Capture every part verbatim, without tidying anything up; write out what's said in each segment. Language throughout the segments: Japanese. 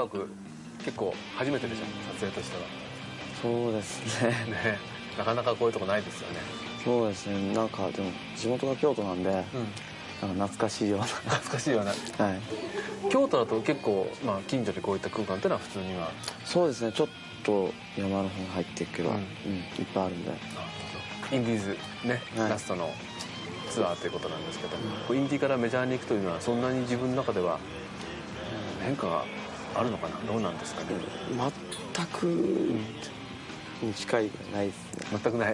く結構初めてでしょ、撮影としては。 そうですねね、なかなかこういうとこないですよね。 そうですね、なんかでも地元が京都なんで、うん、なんか懐かしいような懐かしいような、はい、京都だと結構、まあ、近所でこういった空間っていうのは普通には。そうですね、ちょっと山の方に入っていけば、うんうん、いっぱいあるんで。インディーズね、はい、ラストのツアーということなんですけど、うん、インディーからメジャーに行くというのはそんなに自分の中では変化があるのかな、どうなんですかね。 全くに近いないですね。 全くない。ない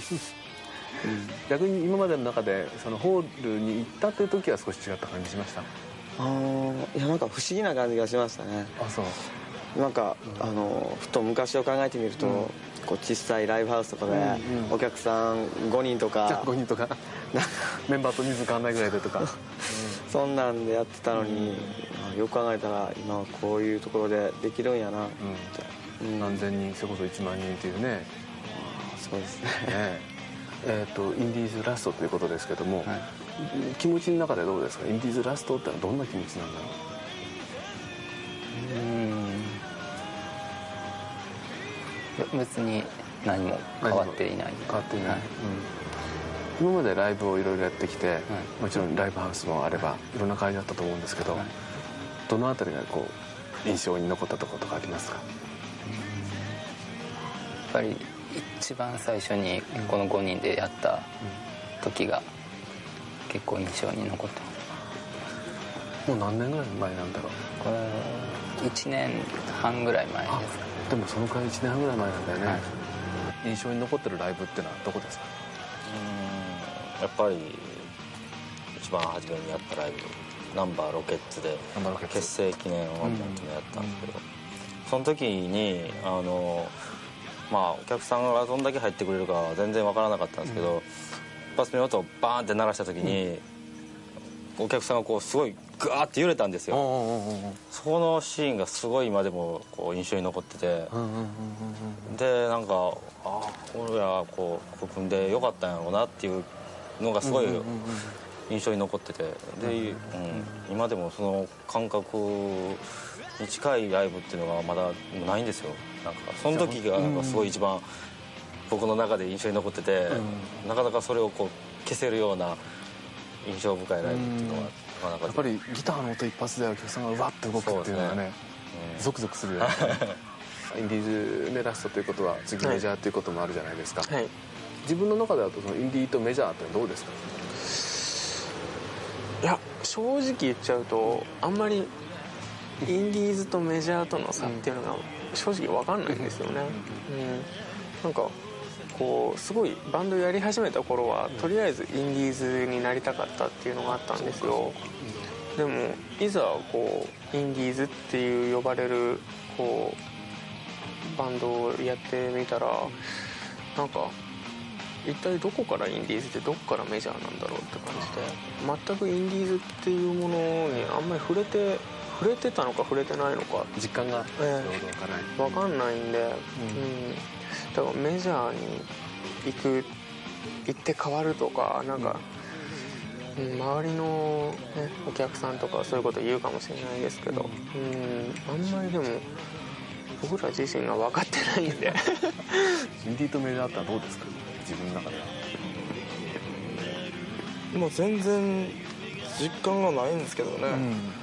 逆に今までの中でそのホールに行ったという時は少し違った感じしました？ああ、いやなんか不思議な感じがしましたね。 あ、そう。 なんか、うん、あのふと昔を考えてみると、うん、こう小さいライブハウスとかで、うんうん、お客さんごにんとかごにんとかメンバーと人数変わんないぐらいでとか、うん、 そんなんでやってたのに、うん、よく考えたら今はこういうところでできるんやなって、 うんうん、何千人、それこそいちまんにんというね。 あ、そうですね。 ねえー、とインディーズラストということですけども、はい、気持ちの中でどうですか？インディーズラストってのはどんな気持ちなんだろう？うん、別に何も変わっていない。 変わっていない、はい、うん、今までライブをいろいろやってきて、はい、もちろんライブハウスもあればいろんな会場あったと思うんですけど、はい、どのあたりがこう印象に残ったところとかありますか？やっぱり一番最初にこのごにんでやった時が結構印象に残ってます。 もう何年ぐらい前なんだろう？ これいちねんはんぐらい前ですか。 でもそのくらいいちねんはんぐらい前なんだよね、はい、印象に残ってるライブってのはどこですか？ うん、やっぱり一番初めにやったライブナンバーロケッツで結成記念をやったんですけど、うん、その時にあのまあお客さんがどんだけ入ってくれるかは全然分からなかったんですけど、うん、一発目の音をバーンって鳴らした時に、うん、お客さんがこうすごいグワーって揺れたんですよ。そこのシーンがすごい今でもこう印象に残ってて、でなんかああ俺らこう組んでよかったんやろうなっていうのがすごい印象に残ってて、で、うん、今でもその感覚に近いライブっていうのがまだないんですよ。なんかその時がなんかすごい一番僕の中で印象に残ってて、うん、なかなかそれをこう消せるような印象深いライブっていうのはなかなかやっぱりギターの音一発でお客さんがうわっと動くっていうのはね、ね、うん、ゾクゾクするよね。インディーズでラストということは次メジャーということもあるじゃないですか、はい、自分の中ではそのインディーとメジャーってどうですか？ いや正直言っちゃうとあんまりインディーズとメジャーとの差っていうのが正直分かんないんですよね、うん、なんかこうすごいバンドやり始めた頃はとりあえずインディーズになりたかったっていうのがあったんですよ。でもいざこうインディーズっていう呼ばれるこうバンドをやってみたらなんか一体どこからインディーズでどこからメジャーなんだろうって感じで、全くインディーズっていうものにあんまり触れて触れてたのか触れてないのか実感がちょうどわからない、 分かんないんで、うんうん、だからメジャーに行く行って変わるとかなんか、うん、周りの、ね、お客さんとかそういうこと言うかもしれないですけど、うん、あんまりでも僕ら自身が分かってないんでインディーとメジャーってのはどうですか自分の中では？ もう全然実感がないんですけどね、うん、まあ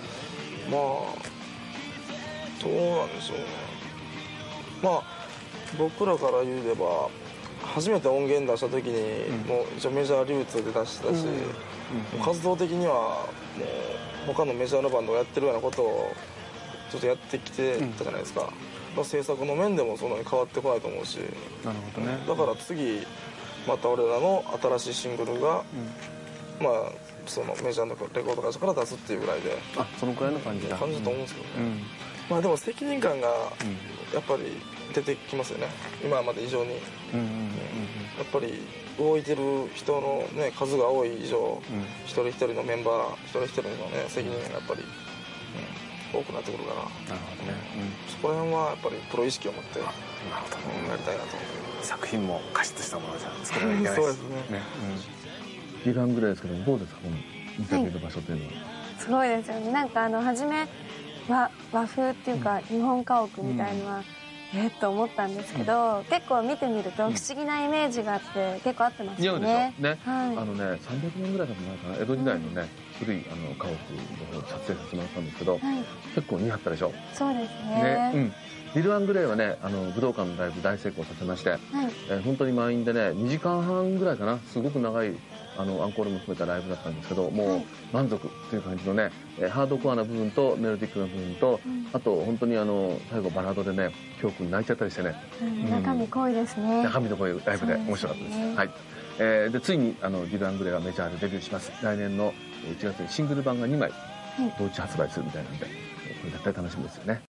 どうなんでしょうね。まあ僕らから言えば初めて音源出した時に、うん、もう一応メジャー流通で出したし、うんうん、活動的にはもう他のメジャーのバンドがやってるようなことをちょっとやってきてたじゃないですか、うんまあ、制作の面でもそんなに変わってこないと思うし、 なるほどね、 だから次また俺らの新しいシングルが、うん、まあそのメジャーのレコード会社から出すっていうぐらいで、 あそのくらいの感じだ感じだと思うんですけどね、うん、まあでも責任感がやっぱり出てきますよね今まで以上に、うんうんうんうん、やっぱり動いてる人の、ね、数が多い以上、うん、一人一人のメンバー一人一人の、ね、責任がやっぱり、うん、多くなってくるから、なるほどね、うん、そこら辺はやっぱりプロ意識を持ってなるほど、うん、やりたいなと思って、 作品も過失したものじゃ作らなきゃいけないそうですね、ね、 うん、時間ぐらいですけどどうですかこのインタビューの場所というのは、 はい、すごいですよね。なんかあの初め和和風っていうか日本家屋みたいのは、うん、えっと思ったんですけど、うん、結構見てみると不思議なイメージがあって結構合ってますよね。 似合うでしょね、はい、あのねさんびゃくねんぐらいだと前かな、江戸時代のね、うん、古いあの家屋の方撮影させてもらったんですけど、はい、結構似合ったでしょ。 そうですね。 ね、うん、リル・アングレイはね、あの武道館のライブ大成功させまして、はい、えー、本当に満員でねにじかんはんぐらいかな、すごく長いあのアンコールも含めたライブだったんですけど、もう満足という感じのね、えー、ハードコアな部分とメロディックな部分と、うん、あと本当にあの最後バラードでね京くん泣いちゃったりしてね、 うん、中身濃いですね。 中身の濃いライブで面白かったです。ですね、はい、えー、でついにあのリル・アングレイがメジャーでデビューします。来年のいちがつにシングル版がにまい同時発売するみたいなんで、これ絶対楽しみですよね。